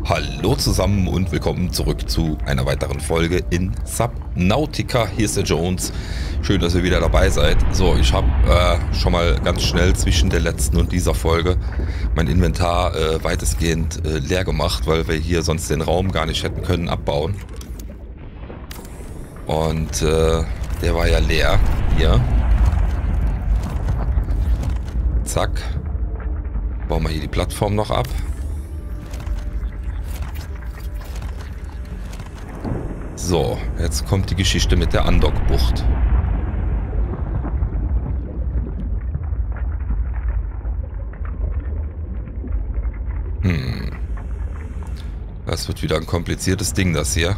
Hallo zusammen und willkommen zurück zu einer weiteren Folge in Subnautica. Hier ist der Jones. Schön, dass ihr wieder dabei seid. So, ich habe schon mal ganz schnell zwischen der letzten und dieser Folge mein Inventar weitestgehend leer gemacht, weil wir hier sonst den Raum gar nicht hätten können abbauen. Und der war ja leer hier. Zack. Bauen wir hier die Plattform noch ab. So, jetzt kommt die Geschichte mit der Andockbucht. Das wird wieder ein kompliziertes Ding, das hier.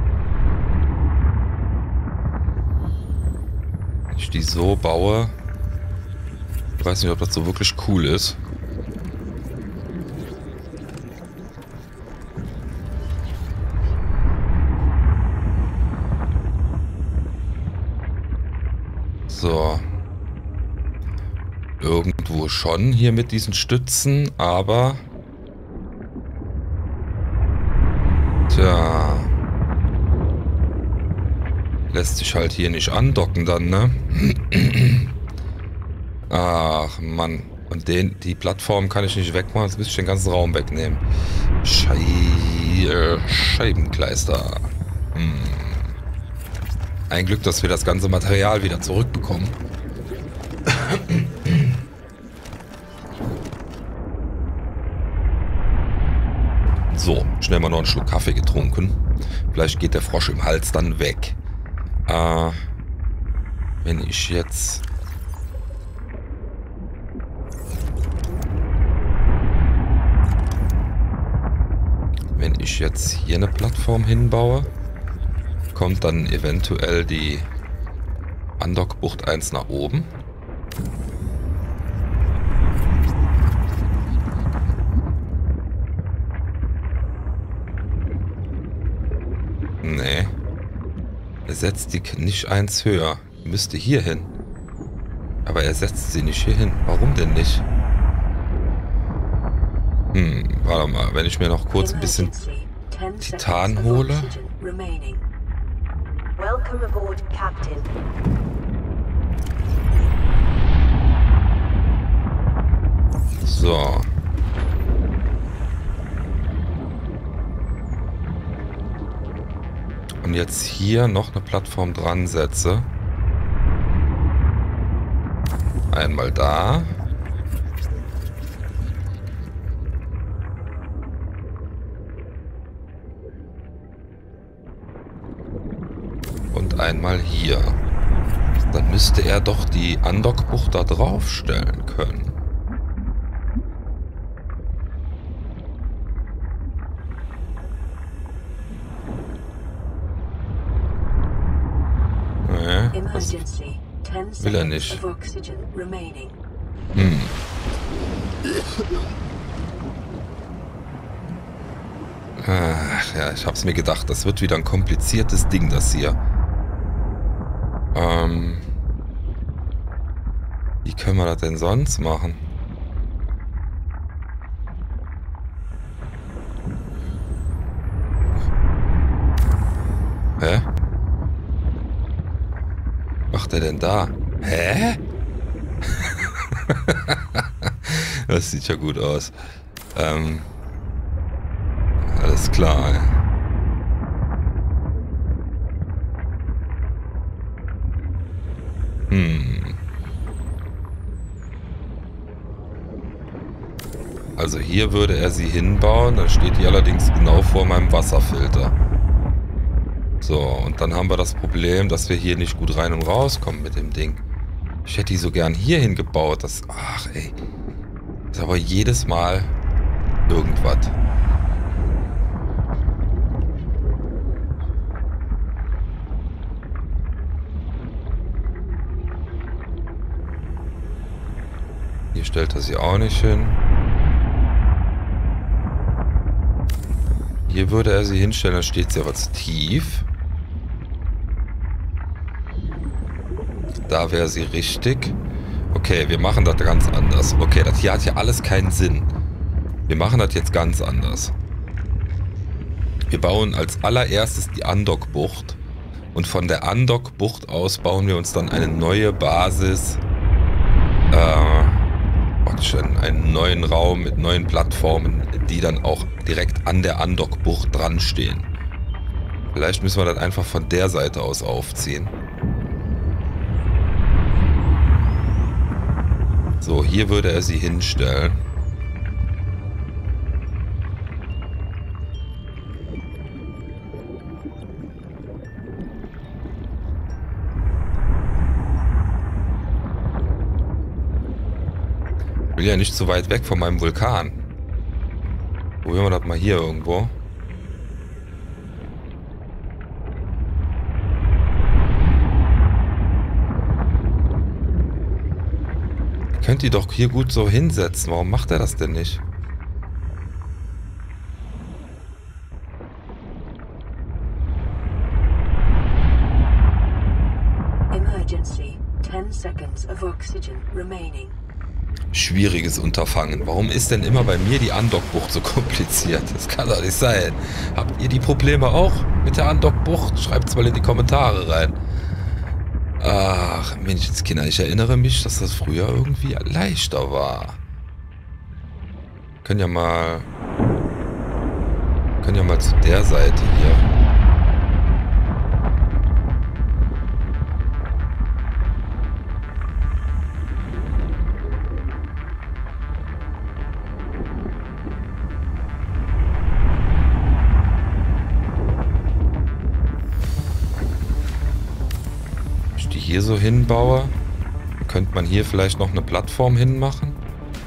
Wenn ich die so baue, ich weiß nicht, ob das so wirklich cool ist. So. Irgendwo schon hier mit diesen Stützen, aber... Tja. Lässt sich halt hier nicht andocken dann, ne? Ach, Mann. Und die Plattform kann ich nicht wegmachen, jetzt müsste ich den ganzen Raum wegnehmen. Scheibenkleister. Ein Glück, dass wir das ganze Material wieder zurückbekommen. So, schnell mal noch einen Schluck Kaffee getrunken. Vielleicht geht der Frosch im Hals dann weg. Wenn ich jetzt... Wenn ich jetzt hier eine Plattform hinbaue, kommt dann eventuell die Andockbucht 1 nach oben. Nee. Er setzt die nicht eins höher. Müsste hier hin. Aber er setzt sie nicht hier hin. Warum denn nicht? Warte mal. Wenn ich mir noch kurz ein bisschen Titan hole. Welcome aboard, Captain. So. Und jetzt hier noch eine Plattform dran setze. Einmal da. Und einmal hier. Dann müsste er doch die Andockbucht da drauf stellen können. Nee, das will er nicht. Ach ja, ich hab's mir gedacht. Das wird wieder ein kompliziertes Ding, das hier. Wie können wir das denn sonst machen? Hä? Was macht er denn da? Hä? Das sieht ja gut aus. Alles klar, ey. Also hier würde er sie hinbauen, dann steht die allerdings genau vor meinem Wasserfilter. So, und dann haben wir das Problem, dass wir hier nicht gut rein und rauskommen mit dem Ding. Ich hätte die so gern hier hingebaut. Ach ey. Das ist aber jedes Mal irgendwas. Hier stellt er sie auch nicht hin. Hier würde er sie hinstellen, dann steht sie aber zu tief. Da wäre sie richtig. Okay, wir machen das ganz anders. Okay, das hier hat ja alles keinen Sinn. Wir machen das jetzt ganz anders. Wir bauen als allererstes die Andockbucht. Und von der Andockbucht aus bauen wir uns dann eine neue Basis. Einen neuen Raum mit neuen Plattformen, die dann auch direkt an der Andockbucht dran stehen. Vielleicht müssen wir das einfach von der Seite aus aufziehen. So, hier würde er sie hinstellen. Ich will ja nicht so weit weg von meinem Vulkan. Probieren wir das mal hier irgendwo. Ihr könnt die doch hier gut so hinsetzen. Warum macht er das denn nicht? Emergency. 10 seconds of oxygen remaining. Schwieriges Unterfangen. Warum ist denn immer bei mir die Andockbucht so kompliziert? Das kann doch nicht sein. Habt ihr die Probleme auch mit der Andockbucht? Schreibt es mal in die Kommentare rein. Ach, Menschenskinder, ich erinnere mich, dass das früher irgendwie leichter war. Können ja mal zu der Seite hier. Hier so hinbaue, könnte man hier vielleicht noch eine Plattform hinmachen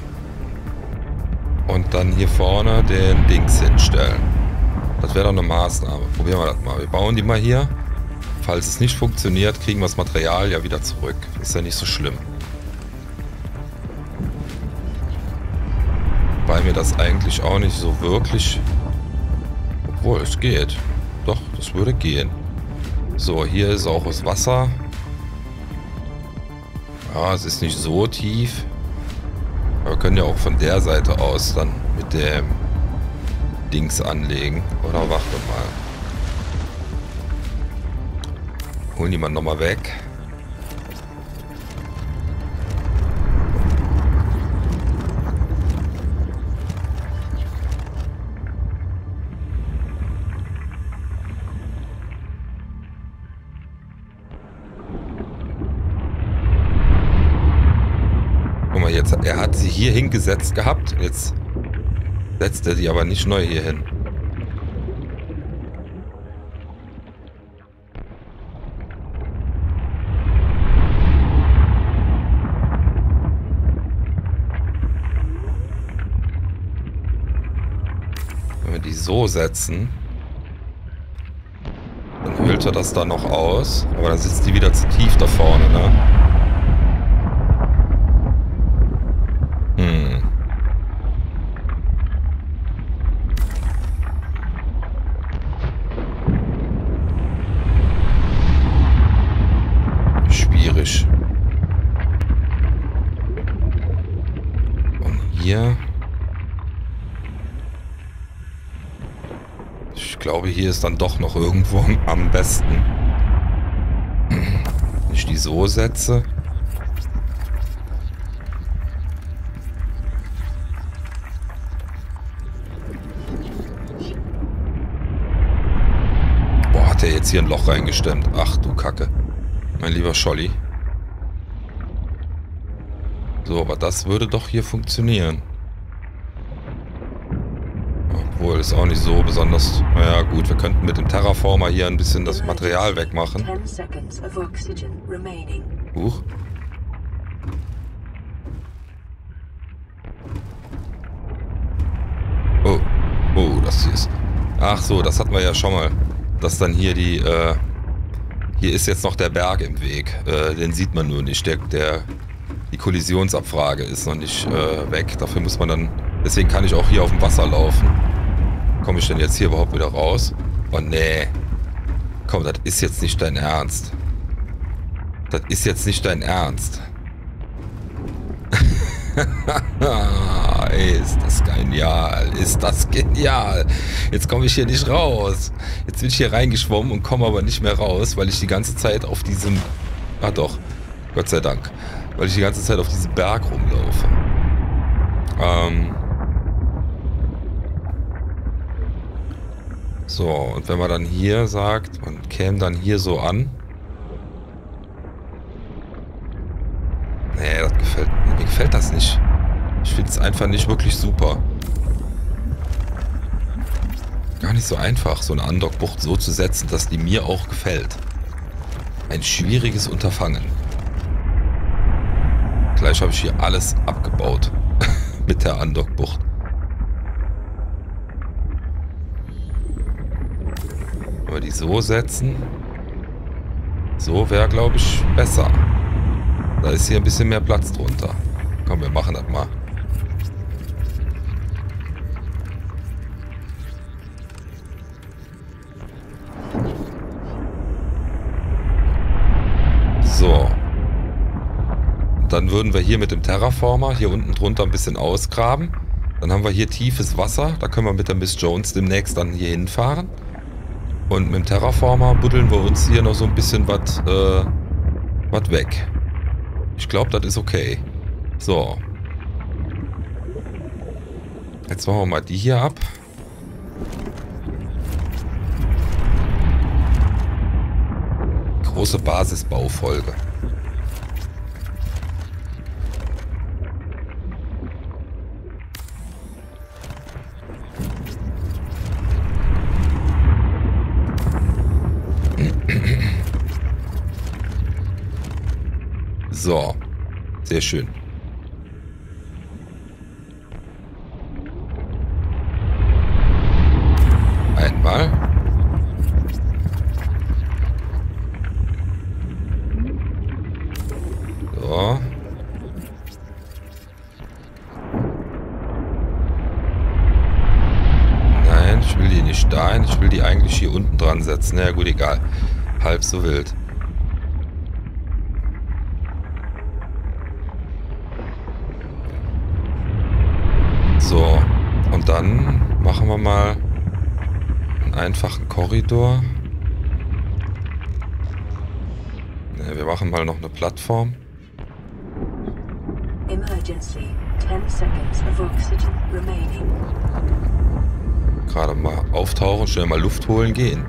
und dann hier vorne den Dings hinstellen. Das wäre doch eine Maßnahme. Probieren wir das mal. Wir bauen die mal hier. Falls es nicht funktioniert, kriegen wir das Material ja wieder zurück. Ist ja nicht so schlimm. Weil mir das eigentlich auch nicht so wirklich... Obwohl, es geht. Doch, das würde gehen. So, hier ist auch das Wasser. Ja, es ist nicht so tief. Aber wir können ja auch von der Seite aus dann mit dem Dings anlegen. Oder warte mal. Holen die mal nochmal weg. Jetzt, er hat sie hier hingesetzt gehabt. Jetzt setzt er sie aber nicht neu hier hin. Wenn wir die so setzen, dann hüllt er das da noch aus. Aber dann sitzt die wieder zu tief da vorne, ne? Schwierig. Und hier. Ich glaube, hier ist dann doch noch irgendwo am besten. Wenn ich die so setze. Boah, hat der jetzt hier ein Loch reingestemmt. Ach du Kacke. Mein lieber Scholli. So, aber das würde doch hier funktionieren. Obwohl, ist auch nicht so besonders... Naja, gut, wir könnten mit dem Terraformer hier ein bisschen das Material wegmachen. Huch. Oh. Oh, das hier ist... Ach so, das hatten wir ja schon mal. Dass dann hier die... Hier ist jetzt noch der Berg im Weg. Den sieht man nur nicht. Die Kollisionsabfrage ist noch nicht weg. Dafür muss man dann... Deswegen kann ich auch hier auf dem Wasser laufen. Komme ich denn jetzt hier überhaupt wieder raus? Oh nee. Komm, das ist jetzt nicht dein Ernst. Das ist jetzt nicht dein Ernst. Ey, ist das genial. Ist das genial. Jetzt komme ich hier nicht raus. Jetzt bin ich hier reingeschwommen und komme aber nicht mehr raus, weil ich die ganze Zeit auf diesem... Ah doch, Gott sei Dank. Weil ich die ganze Zeit auf diesem Berg rumlaufe. So, und wenn man dann hier sagt, man käme dann hier so an. Nee, mir gefällt das nicht. Ich finde es einfach nicht wirklich super. Gar nicht so einfach, so eine Andockbucht so zu setzen, dass die mir auch gefällt. Ein schwieriges Unterfangen. Gleich habe ich hier alles abgebaut. Mit der Andockbucht. Wenn wir die so setzen. So wäre, glaube ich, besser. Da ist hier ein bisschen mehr Platz drunter. Komm, wir machen das mal. So. Dann würden wir hier mit dem Terraformer hier unten drunter ein bisschen ausgraben. Dann haben wir hier tiefes Wasser. Da können wir mit der Miss Jones demnächst dann hier hinfahren. Und mit dem Terraformer buddeln wir uns hier noch so ein bisschen was weg. Ich glaube, das ist okay. So. Jetzt machen wir mal die hier ab. Große Basisbaufolge. So, sehr schön. Einmal. So. Nein, ich will die nicht dahin. Ich will die eigentlich hier unten dran setzen. Na ja, gut, egal. Halb so wild. So, und dann machen wir mal einen einfachen Korridor. Ne, wir machen mal noch eine Plattform. Emergency. 10 seconds of oxygen remaining. Gerade mal auftauchen, schnell mal Luft holen gehen.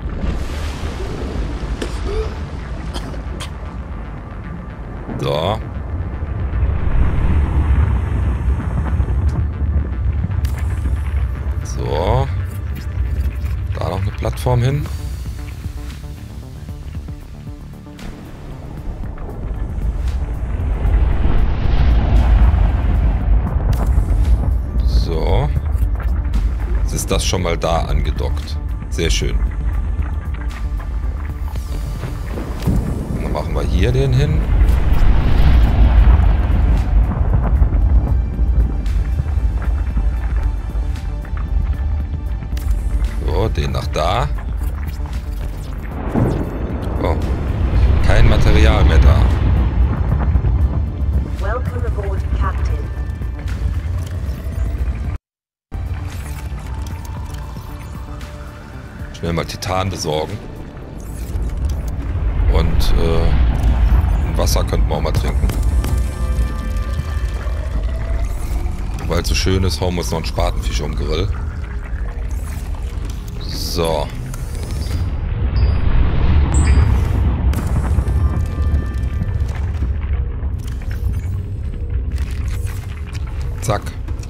So. So. Da noch eine Plattform hin. So. Jetzt ist das schon mal da angedockt. Sehr schön. Dann machen wir hier den hin. Den nach da. Oh. Kein Material mehr da. Welcome aboard, Captain. Schnell mal Titan besorgen. Und Wasser könnten wir auch mal trinken. Weil es so schön ist, hauen wir uns noch einen Spatenfisch um den Grill. So. Zack.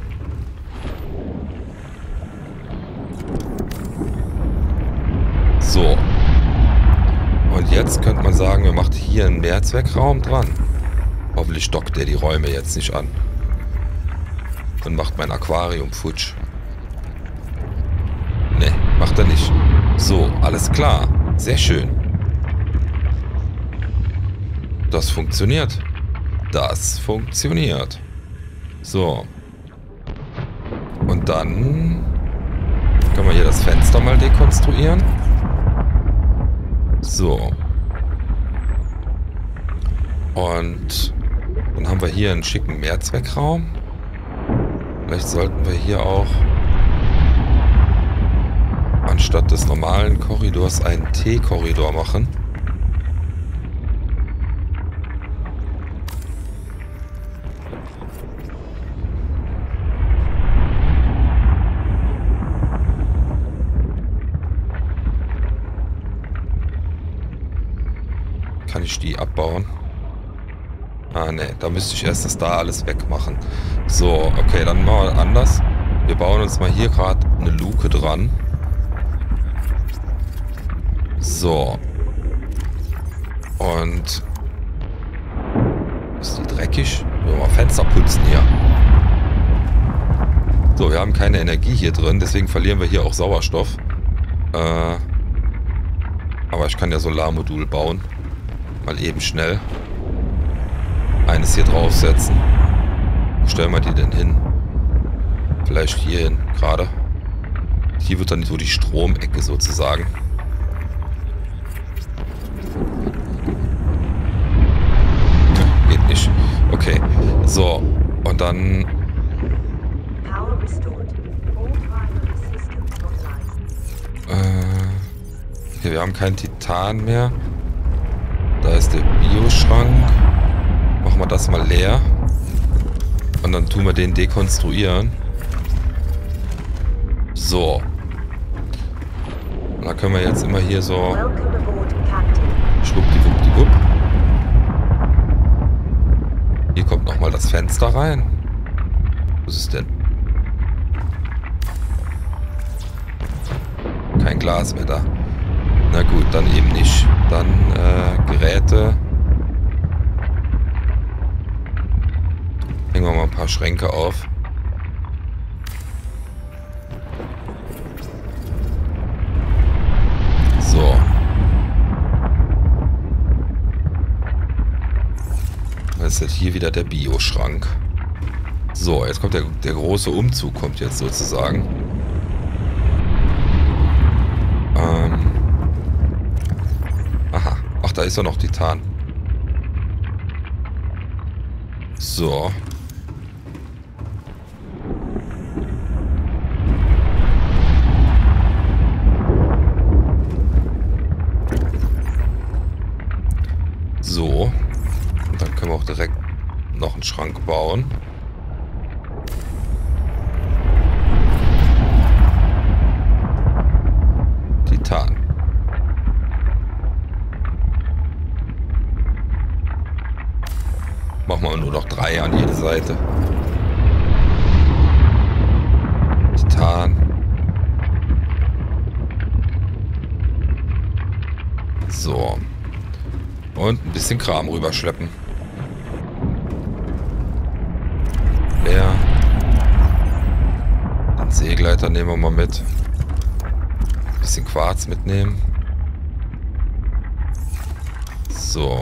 So. Und jetzt könnte man sagen, wir machen hier einen Mehrzweckraum dran. Hoffentlich dockt der die Räume jetzt nicht an. Dann macht mein Aquarium futsch. Ne, macht er nicht. So, alles klar. Sehr schön. Das funktioniert. Das funktioniert. So. Und dann können wir hier das Fenster mal dekonstruieren. So. Und dann haben wir hier einen schicken Mehrzweckraum. Vielleicht sollten wir hier auch anstatt des normalen Korridors einen T-Korridor machen. Kann ich die abbauen? Ah, ne, da müsste ich erst das da alles wegmachen. So, okay, dann machen wir anders. Wir bauen uns mal hier gerade eine Luke dran. So. Und ist die dreckig? Wir mal Fenster putzen hier. So, wir haben keine Energie hier drin, deswegen verlieren wir hier auch Sauerstoff. Aber ich kann ja Solarmodul bauen. Mal eben schnell. Eines hier draufsetzen. Wo stellen wir die denn hin? Vielleicht hier hin, gerade. Hier wird dann so die Stromecke sozusagen. Geht nicht. Okay. So. Und dann... Okay, wir haben keinen Titan mehr. Da ist der Bioschrank. Machen wir das mal leer. Und dann tun wir den dekonstruieren. So. Und dann können wir jetzt immer hier so... Schwuppdiwuppdiwupp. Hier kommt nochmal das Fenster rein. Was ist denn? Kein Glas mehr da. Na gut, dann eben nicht. Dann Geräte. Hängen wir mal ein paar Schränke auf. So. Das ist jetzt hier wieder der Bioschrank. So, jetzt kommt der große Umzug, kommt jetzt sozusagen. Aha. Ach, da ist doch noch Titan. So. So. Und dann können wir auch direkt noch einen Schrank bauen. Titan. Machen wir nur noch 3 an jede Seite. Titan. So. Und ein bisschen Kram rüberschleppen. Leer. Den Seegleiter nehmen wir mal mit. Ein bisschen Quarz mitnehmen. So.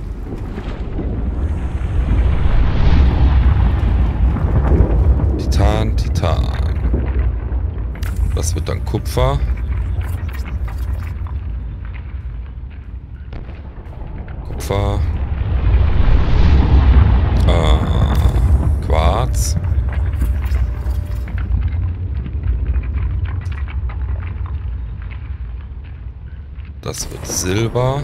Titan. Das wird dann Kupfer. Quarz. Das wird Silber.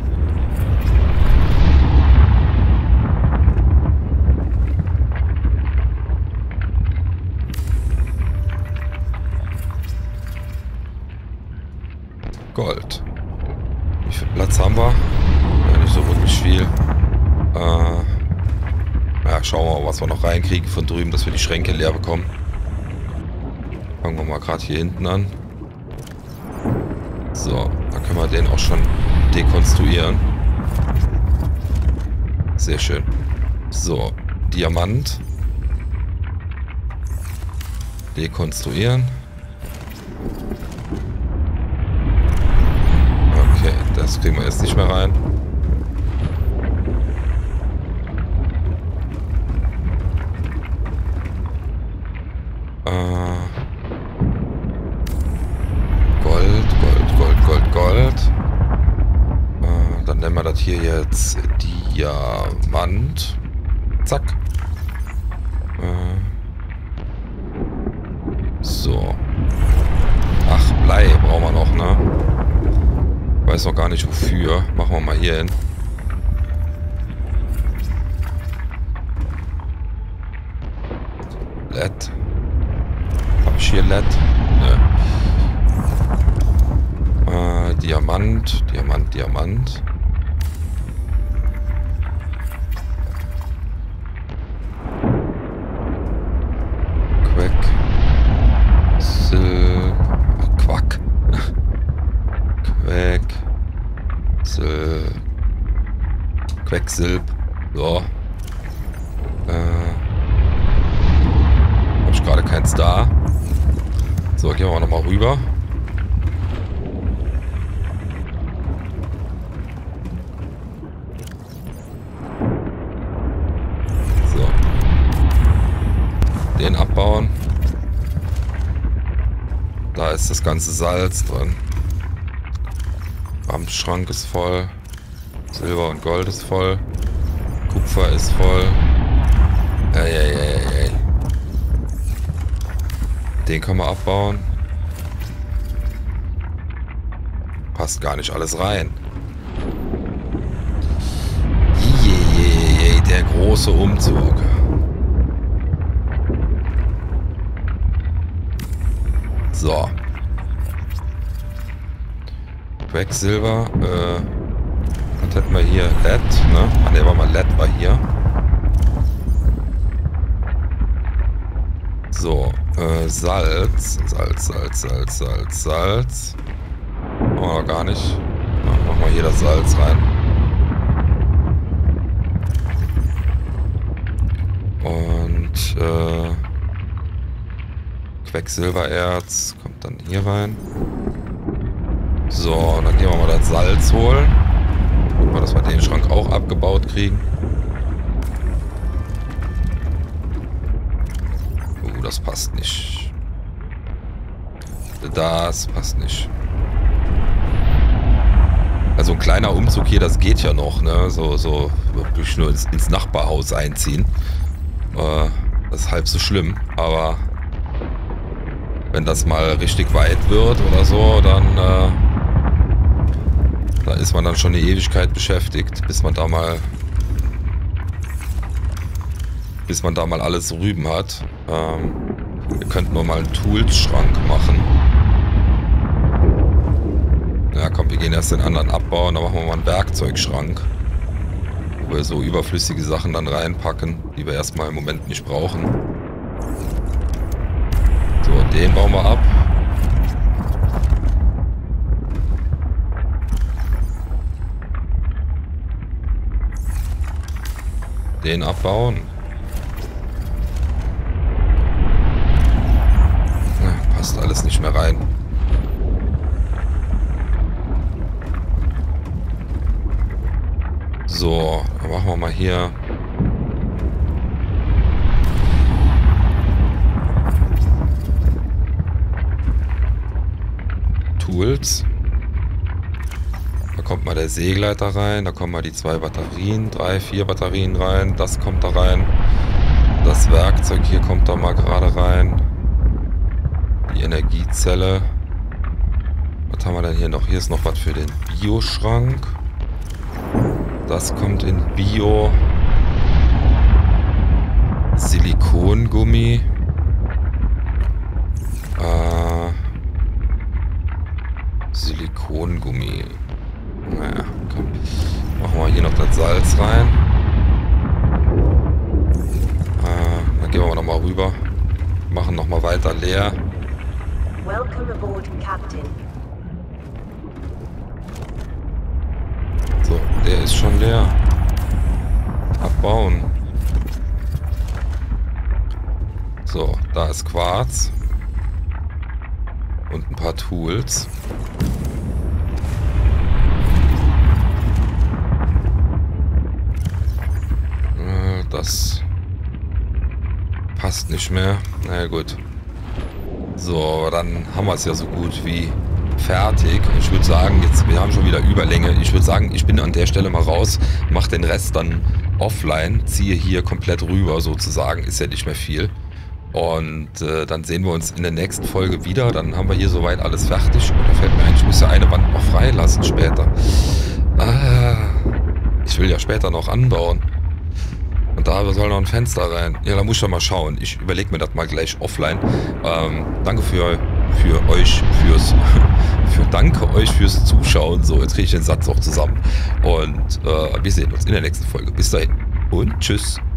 Gold. Wie viel Platz haben wir? Ja, nicht so wirklich viel. Ja, schauen wir mal, was wir noch reinkriegen von drüben, dass wir die Schränke leer bekommen. Fangen wir mal gerade hier hinten an. So, da können wir den auch schon dekonstruieren. Sehr schön. So, Diamant. Dekonstruieren. Okay, das kriegen wir jetzt nicht mehr rein. Gold. Dann nennen wir das hier jetzt Diamant. Zack. So. Ach, Blei brauchen wir noch, ne? Weiß noch gar nicht wofür. Machen wir mal hier hin. LED. Hab ich hier LED? Ne. Diamant, Diamant, Diamant. Quack. Quecksilb. So. Hab ich gerade keins da. So, gehen wir nochmal rüber. So. Den abbauen. Da ist das ganze Salz drin. Schrank ist voll. Silber und Gold ist voll. Kupfer ist voll. Ey. Den können wir abbauen. Passt gar nicht alles rein. Der große Umzug. So. Quecksilber, was hätten wir hier? LED, ne? Ah ne, war mal LED war hier. So, Salz. Salz. Oh, gar nicht. Machen wir hier das Salz rein. Und, Quecksilbererz kommt dann hier rein. So, dann gehen wir mal das Salz holen. Gucken wir, dass wir den Schrank auch abgebaut kriegen. Das passt nicht. Das passt nicht. Also ein kleiner Umzug hier, das geht ja noch, ne? So wirklich nur ins Nachbarhaus einziehen. Das ist halb so schlimm, aber wenn das mal richtig weit wird oder so, dann da ist man dann schon eine Ewigkeit beschäftigt, bis man da mal alles rüben hat. Wir könnten nur mal einen Tools-Schrank machen. Ja komm, wir gehen erst den anderen abbauen, dann machen wir mal einen Werkzeugschrank. Wo wir so überflüssige Sachen dann reinpacken, die wir erstmal im Moment nicht brauchen. So, den bauen wir ab. Den abbauen. Passt alles nicht mehr rein. So, dann machen wir mal hier. Tools. Da kommt mal der Sägleiter rein, da kommen mal die 2 Batterien, 3, 4 Batterien rein, das kommt da rein. Das Werkzeug hier kommt da mal gerade rein. Die Energiezelle. Was haben wir denn hier noch? Hier ist noch was für den Bio-Schrank. Das kommt in Bio. Silikongummi. Silikongummi. Naja, komm. Machen wir hier noch das Salz rein. Dann gehen wir nochmal rüber. Machen nochmal weiter leer. Welcome aboard, Captain. So, der ist schon leer. Abbauen. So, da ist Quarz. Und ein paar Tools. Das passt nicht mehr. Na ja, gut. So, dann haben wir es ja so gut wie fertig. Ich würde sagen, jetzt, wir haben schon wieder Überlänge. Ich würde sagen, ich bin an der Stelle mal raus, mache den Rest dann offline, ziehe hier komplett rüber sozusagen, ist ja nicht mehr viel. Und dann sehen wir uns in der nächsten Folge wieder. Dann haben wir hier soweit alles fertig. Und da fällt mir ein, ich muss ja eine Wand noch freilassen später. Ich will ja später noch anbauen. Und da soll noch ein Fenster rein. Ja, da muss ich doch mal schauen. Ich überlege mir das mal gleich offline. Danke danke euch fürs Zuschauen. So, jetzt kriege ich den Satz auch zusammen. Und wir sehen uns in der nächsten Folge. Bis dahin und tschüss.